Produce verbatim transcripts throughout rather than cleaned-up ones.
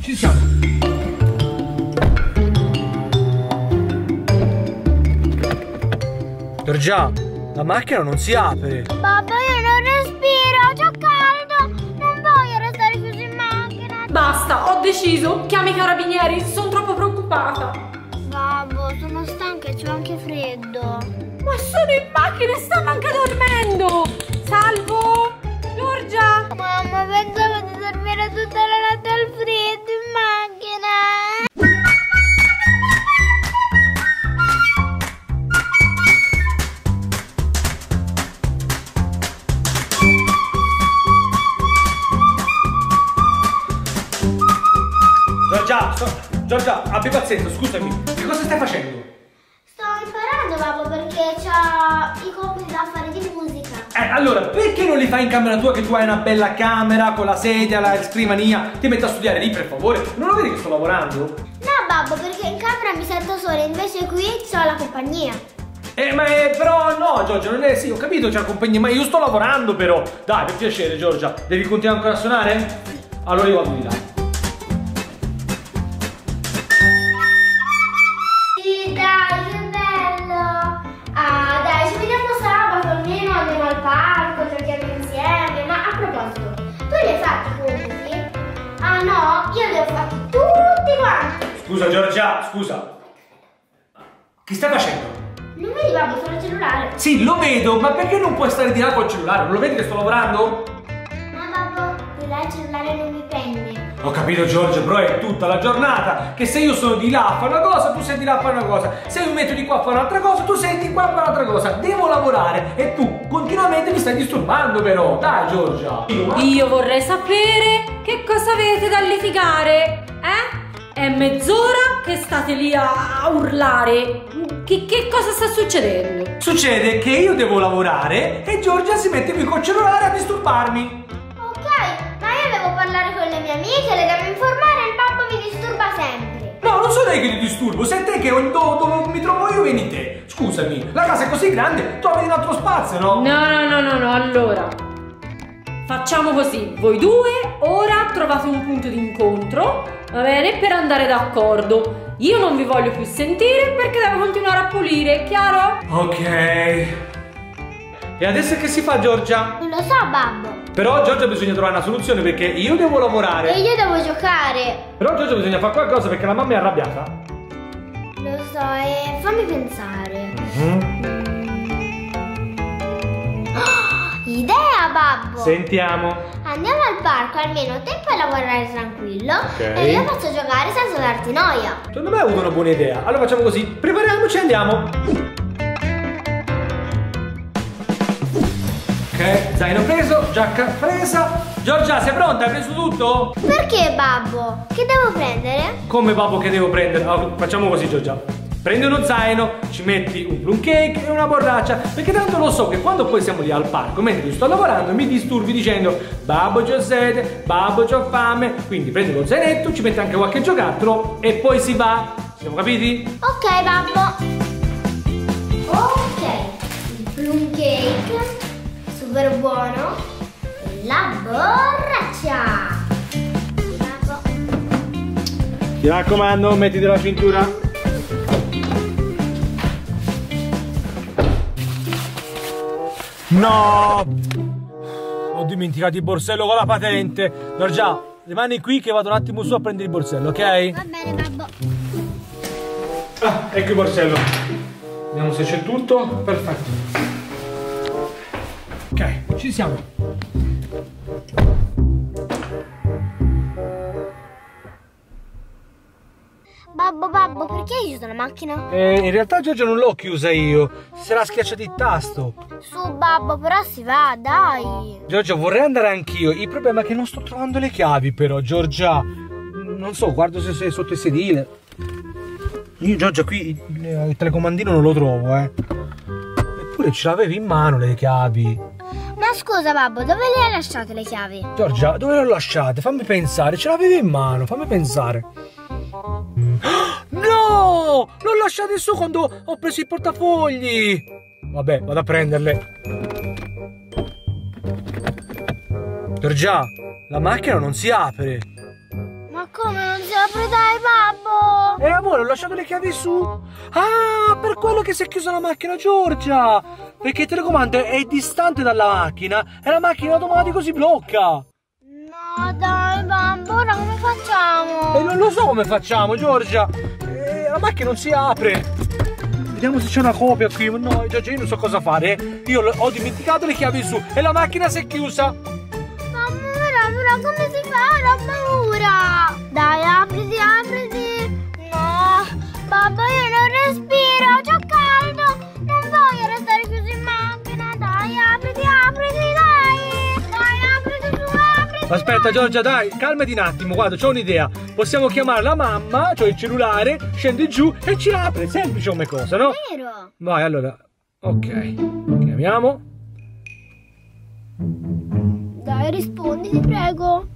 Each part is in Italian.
ci siamo. Giorgia, la macchina non si apre. Babbo, io non respiro, c'ho caldo. Non voglio restare chiuso in macchina. Basta, ho deciso. Chiami i carabinieri, sono troppo preoccupata. Babbo, sono stanca e c'ho anche freddo. Ma sono in macchina e stanno anche dormendo. Salvo, Giorgia. Mamma, pensavo di dormire tutta la notte al freddo in macchina. Giorgia, sto... Giorgia, abbi pazienza, scusami. Che cosa stai facendo? Sto imparando, babbo, perché c'ho i compiti da fare di musica. Eh, allora, perché non li fai in camera tua, che tu hai una bella camera con la sedia, la scrivania? Ti metti a studiare lì, per favore? Non lo vedi che sto lavorando? No, babbo, perché in camera mi sento sola, invece qui c'ho la compagnia. Eh, ma è, però no, Giorgia, non è... Sì, ho capito, c'è la compagnia, ma io sto lavorando però. Dai, per piacere, Giorgia. Devi continuare ancora a suonare? Allora io vado di là. Sì, dai, che bello. Ah, dai, ci vediamo sabato, almeno andiamo al parco, giochiamo insieme. Ma a proposito, tu li hai fatti i compiti? Ah no, io li ho fatti tutti quanti. Scusa, Giorgia, scusa. Che stai facendo? Non vedi, babbo, sono al cellulare. Sì, lo vedo, ma perché non puoi stare di là col cellulare? Non lo vedi che sto lavorando? Ma babbo, di là il cellulare non mi prende. Ho capito, Giorgio, però è tutta la giornata che se io sono di là a fare una cosa, tu sei di là a fare una cosa. Se io mi metto di qua a fare un'altra cosa, tu sei di qua a fare un'altra cosa. Devo lavorare e tu continuamente mi stai disturbando però. Dai, Giorgia. Io vorrei sapere che cosa avete da litigare, eh? È mezz'ora che state lì a urlare. Che, che cosa sta succedendo? Succede che io devo lavorare e Giorgia si mette qui col cellulare a disturbarmi. Ok, ma io devo parlare con le mie amiche, le devo informare e il babbo mi disturba sempre. No, non sono io che ti disturbo, sei te che dove, dove mi trovo io vieni te. Scusami, la casa è così grande, trovi un altro spazio, no? No, no, no, no, no, allora facciamo così, voi due ora trovate un punto di incontro, va bene, per andare d'accordo. Io non vi voglio più sentire perché devo continuare a pulire, chiaro? Ok. E adesso che si fa, Giorgia? Non lo so, babbo. Però Giorgia bisogna trovare una soluzione perché io devo lavorare. E io devo giocare. Però Giorgia bisogna fare qualcosa perché la mamma è arrabbiata. Lo so, e fammi pensare. Mm-hmm. Oh, idea, babbo. Sentiamo. Andiamo al parco, almeno te puoi lavorare tranquillo. Ok. E io faccio giocare senza darti noia. Secondo me hai avuto una buona idea. Allora facciamo così, prepariamoci e andiamo. Ok, zaino preso, giacca presa. Giorgia, sei pronta? Hai preso tutto? Perché, babbo? Che devo prendere? Come babbo che devo prendere? Allora, facciamo così, Giorgia. Prendi uno zaino, ci metti un plum cake e una borraccia. Perché tanto lo so che quando poi siamo lì al parco, mentre io sto lavorando, mi disturbi dicendo babbo c'ho sete, babbo c'ho fame. Quindi prendi lo zainetto, ci metti anche qualche giocattolo e poi si va. Siamo capiti? Ok, babbo. Ok, il plum cake, super buono. E la borraccia. Babbo. Ti raccomando, mettiti la cintura. No! Ho dimenticato il borsello con la patente. Giorgia, rimani qui che vado un attimo su a prendere il borsello, ok? Va bene, babbo. Ah, ecco il borsello. Vediamo se c'è tutto. Perfetto. Ok, ci siamo. Babbo, babbo, perché hai chiuso la macchina? Eh, in realtà Giorgia non l'ho chiusa io. Si sarà schiacciato il tasto. Su, babbo, però si va, dai. Giorgia, vorrei andare anch'io. Il problema è che non sto trovando le chiavi però, Giorgia. Non so, guardo se sei sotto il sedile. Io, Giorgia, qui il, il telecomandino non lo trovo, eh. Eppure ce l'avevi in mano le chiavi. Ma scusa, babbo, dove le hai lasciate le chiavi? Giorgia, dove le ho lasciate? Fammi pensare, ce l'avevi in mano, fammi pensare. No! L'ho lasciate su quando ho preso i portafogli. Vabbè, vado a prenderle. Giorgia, la macchina non si apre. Ma Come non si apre, dai, babbo? Eh amore, ho lasciato le chiavi su. Ah, per quello che si è chiusa la macchina, Giorgia. Perché il telecomando è distante dalla macchina e la macchina automatico si blocca. No, dai, babbo, ora come facciamo? E non lo so come facciamo, Giorgia. Eh, la macchina non si apre. Vediamo se c'è una copia qui. No, Giorgia, io non so cosa fare. Io ho dimenticato le chiavi su e la macchina si è chiusa. Mamma, però come si fa? Ho paura. Dai, apriti, apriti. No, babbo, io non respiro, c'ho caldo. Non voglio restare chiuso in macchina. Dai, apriti, apriti, dai. Dai, apriti, su, apriti. Aspetta, Giorgia, dai, calmati un attimo. Guarda, c'ho un'idea. Possiamo chiamare la mamma, c'ho il cellulare, scendi giù e ci apre. Semplice come cosa, no? Vero? Vai, allora. Ok. Chiamiamo. Dai, rispondi, ti prego.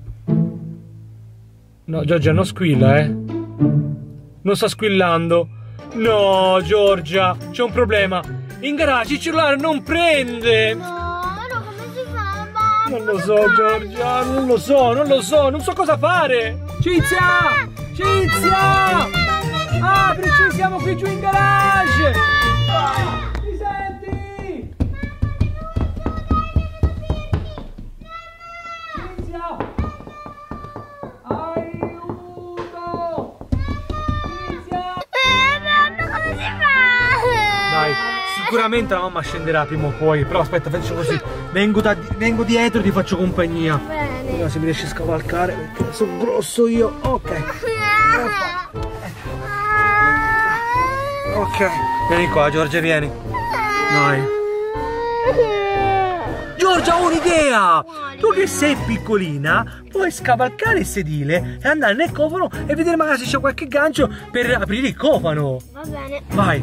No, Giorgia, non squilla, eh. Non sta squillando. No, Giorgia, c'è un problema. In garage il cellulare non prende. No, ora come si fa, babbo? Non lo so, Giorgia, non lo so, non lo so, non so cosa fare. Cinzia! Cinzia! Aprici, siamo qui giù in garage! Ah, mi senti? Cinzia! Aiuto! Cinzia! Eh, babbo, come si fa? Dai, sicuramente la mamma scenderà prima o poi, però aspetta, faccio così. Vengo, da, vengo dietro e ti faccio compagnia. Bene. Vediamo se mi riesci a scavalcare, perché sono grosso io. Ok. Ok. Vieni qua, Giorgia, vieni. Dai. Giorgia, ho un'idea! Tu che sei piccolina, puoi scavalcare il sedile e andare nel cofano e vedere magari se c'è qualche gancio per aprire il cofano. Va bene. Vai.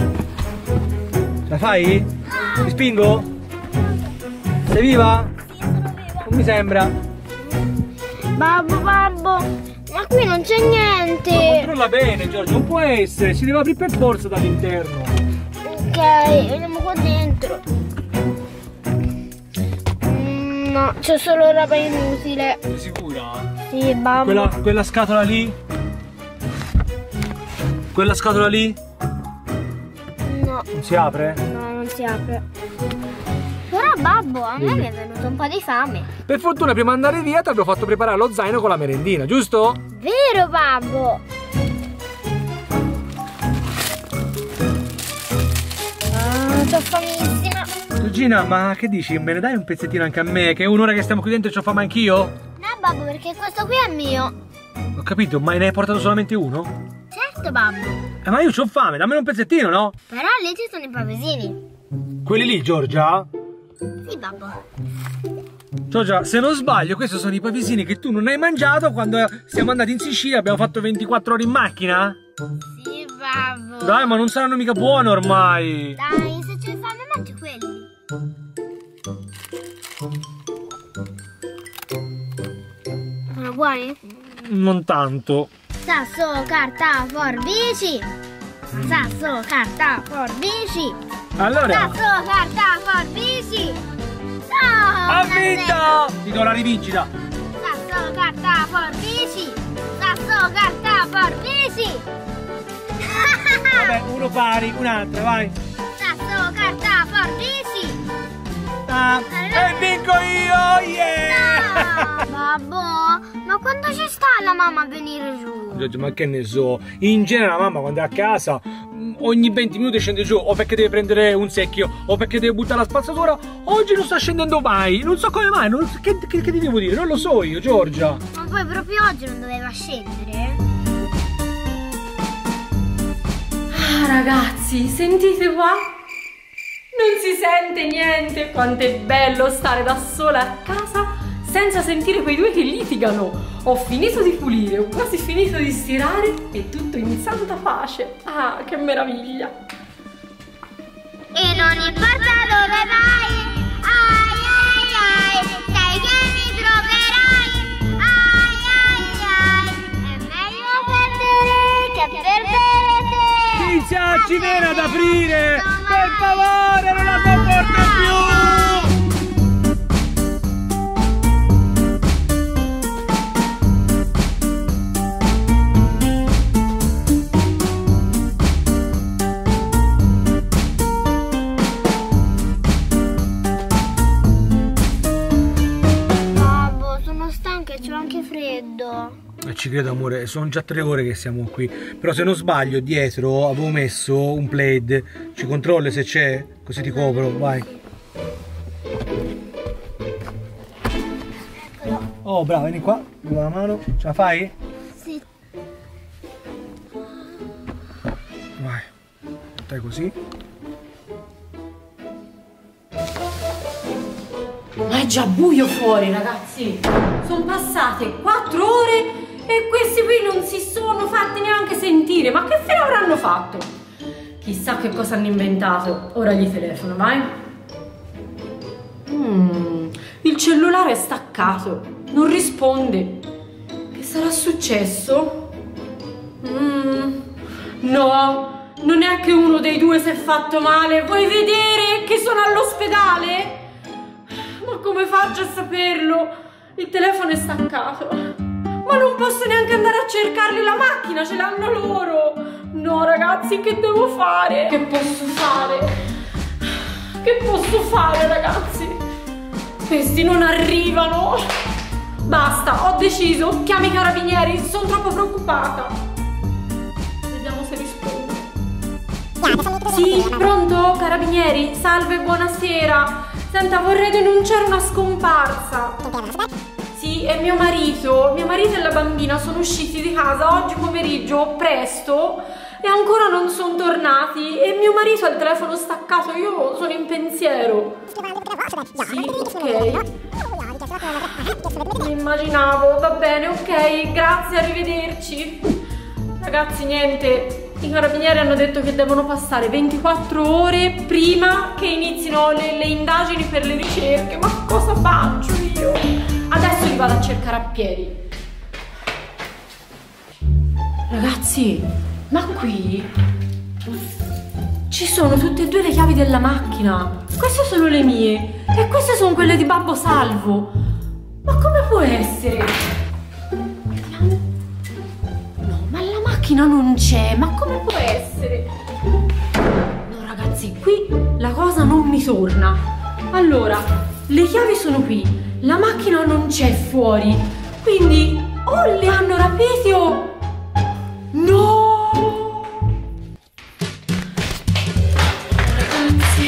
La fai? Ti spingo? Sei viva? Sì, sono viva. Non mi sembra. Babbo, babbo, ma qui non c'è niente. Controlla bene, Giorgio, non può essere, si deve aprire per forza dall'interno. Ok, vediamo qua dentro. Mm, no, c'è solo roba inutile. Sei sicura? Sì, babbo. Quella, quella scatola lì? Quella scatola lì? No, Non si apre? no, non si apre. Però babbo, a me mi è venuto un po' di fame. Per fortuna prima di andare via ti abbiamo fatto preparare lo zaino con la merendina, giusto? Vero, babbo? Ah, sono famissima. Giorgina, ma che dici? Me ne dai un pezzettino anche a me? Che è un'ora che stiamo qui dentro e c'ho fame anch'io? No, babbo, perché questo qui è mio. Ho capito, ma ne hai portato solamente uno? Certo, babbo. Eh, ma io c'ho fame, dammene un pezzettino, no? Però lì ci sono i pavesini. Quelli lì, Giorgia? Sì, babbo. Giorgia, se non sbaglio, questi sono i pavesini che tu non hai mangiato quando siamo andati in Sicilia, abbiamo fatto ventiquattro ore in macchina? Sì, babbo. Dai, ma non saranno mica buoni ormai! Dai, se c'hai fame mangi quelli. Sono buoni? Non tanto. Sasso, carta, forbici. Sasso, carta, forbici. Allora, Sasso, carta, forbici. No! ha vinto! Ti do la rivincita! Sasso, carta, forbici. Sasso, carta, forbici. Vabbè, uno pari, un'altra, vai! Sasso, carta, forbici. Ah, e vinco io! Yeah! No! Babbo, ma quando ci sta la mamma a venire giù? Giorgio, ma che ne so, in genere la mamma quando è a casa ogni venti minuti scende giù, o perché deve prendere un secchio o perché deve buttare la spazzatura. Oggi non sta scendendo mai, non so come mai, non, che, che, che ti devo dire, non lo so io, Giorgia. Ma poi proprio oggi non doveva scendere? Ah, ragazzi, sentite qua? Non si sente niente. Quanto è bello stare da sola a casa senza sentire quei due che litigano. Ho finito di pulire, ho quasi finito di stirare e tutto in santa pace. Ah, che meraviglia! E non importa dove vai, ai ai ai, sai che mi troverai, ai ai ai, è meglio perdere che perdere te. Cinzia, ci viene ad aprire, per favore, non la sopporto più. ci credo amore, sono già tre ore che siamo qui. Però se non sbaglio dietro avevo messo un plaid. Ci controlli se c'è? Così ti copro, vai. Oh bravo, vieni qua, mi dai la mano, ce la fai? Sì. Vai, stai così. Ma è già buio fuori, ragazzi. Sono passate quattro ore e questi qui non si sono fatti neanche sentire. Ma che fine avranno fatto? Chissà che cosa hanno inventato. Ora gli telefono, vai. Mm, il cellulare è staccato. Non risponde. Che sarà successo? Mm, no, non è che uno dei due si è fatto male. Vuoi vedere che sono all'ospedale? Ma come faccio a saperlo? Il telefono è staccato. Ma non posso neanche andare a cercarli la macchina, ce l'hanno loro. No ragazzi, che devo fare? Che posso fare? Che posso fare ragazzi? Questi non arrivano. Basta, ho deciso. Chiami i carabinieri, sono troppo preoccupata. Vediamo se risponde. Sì, pronto? Carabinieri? Salve, buonasera. Senta, vorrei denunciare una scomparsa. Sì, è mio marito. Mio marito e la bambina sono usciti di casa oggi pomeriggio presto e ancora non sono tornati. E mio marito ha il telefono staccato, io sono in pensiero. Sì, ok. Mi immaginavo, va bene, ok, grazie, arrivederci. Ragazzi, niente. I carabinieri hanno detto che devono passare ventiquattro ore prima che inizino le, le indagini per le ricerche. Ma cosa faccio io? Adesso li vado a cercare a piedi. Ragazzi, ma qui ci sono tutte e due le chiavi della macchina. Queste sono le mie e queste sono quelle di Babbo Salvo. Ma come può essere? Vediamo. La macchina non c'è, ma come può essere? No ragazzi, qui la cosa non mi torna. Allora, le chiavi sono qui, la macchina non c'è fuori, quindi o le hanno rapite o... No! Ragazzi,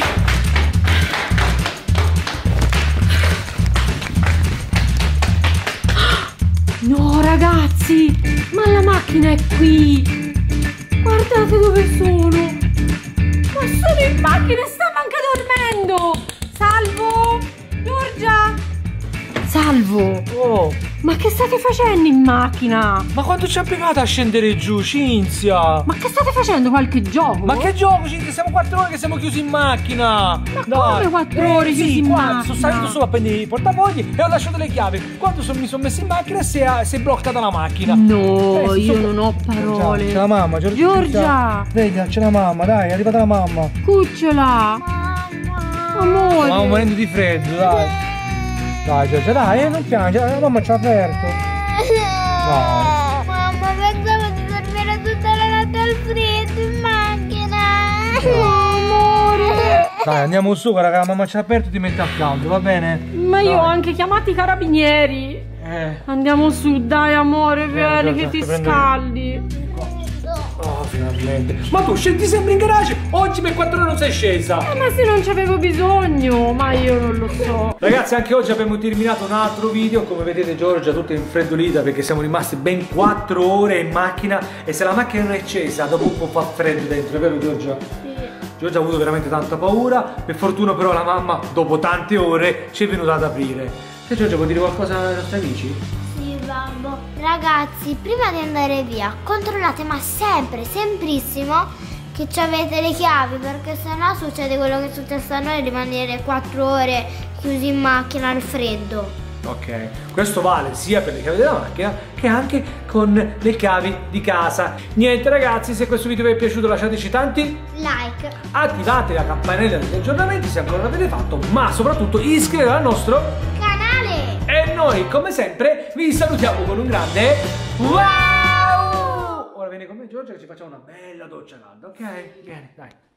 no ragazzi, ma la macchina è qui! Guardate dove sono! Ma sono in macchina e stanno anche dormendo! Salvo! Giorgia! Salvo! Oh! Ma che state facendo in macchina? Ma quanto ci ha piegato a scendere giù, Cinzia? Ma che state facendo? Qualche gioco? Ma che gioco, Cinzia? Siamo quattro ore che siamo chiusi in macchina! Ma dai. Come quattro ore eh, chiusi sì, in qua, macchina? Sono salito solo a prendere i portafogli e ho lasciato le chiavi. Quando son, mi sono messo in macchina si è, si è bloccata la macchina. No, eh, io sono... non ho parole. C'è la mamma, Giorgia. Giorgia! Vedi, c'è la mamma, dai, è arrivata la mamma. Cucciola! Mamma. Amore! Stiamo morendo di freddo, dai. Dai, Giorgia, dai, eh, non piangi, la mamma ci ha aperto. Dai. Mamma, pensavo di dormire tutta la notte al freddo in macchina. Amore! Dai, andiamo su, guarda che la mamma ci ha aperto e ti mette a caldo, va bene? Ma io Dai. ho anche chiamato i carabinieri. Eh. Andiamo su, dai amore, vieni Giorgia, che ti ti prendo scaldi. Oh, finalmente. Ma tu scendi sempre in garage? Oggi per quattro ore non sei scesa. Eh, ma se non c'avevo bisogno, ma io non lo so. Ragazzi, anche oggi abbiamo terminato un altro video. Come vedete Giorgia tutta infreddolita perché siamo rimasti ben quattro ore in macchina. E se la macchina non è accesa, dopo un po' fa freddo dentro, è vero Giorgia? Sì. Giorgia ha avuto veramente tanta paura. Per fortuna però la mamma, dopo tante ore, ci è venuta ad aprire. E Giorgia, vuoi dire qualcosa ai nostri amici? Sì, babbo. Ragazzi, prima di andare via, controllate ma sempre, semprissimo, che ci avete le chiavi, perché sennò succede quello che è successo a noi, rimanere quattro ore chiusi in macchina al freddo. Ok, questo vale sia per le chiavi della macchina che anche con le chiavi di casa. Niente ragazzi, se questo video vi è piaciuto lasciateci tanti Like. attivate la campanella degli aggiornamenti se ancora non l'avete fatto, ma soprattutto iscrivetevi al nostro Canale. e noi come sempre vi salutiamo con un grande wow! Ora vieni con me Giorgia che ci facciamo una bella doccia calda, ok? Vieni, dai.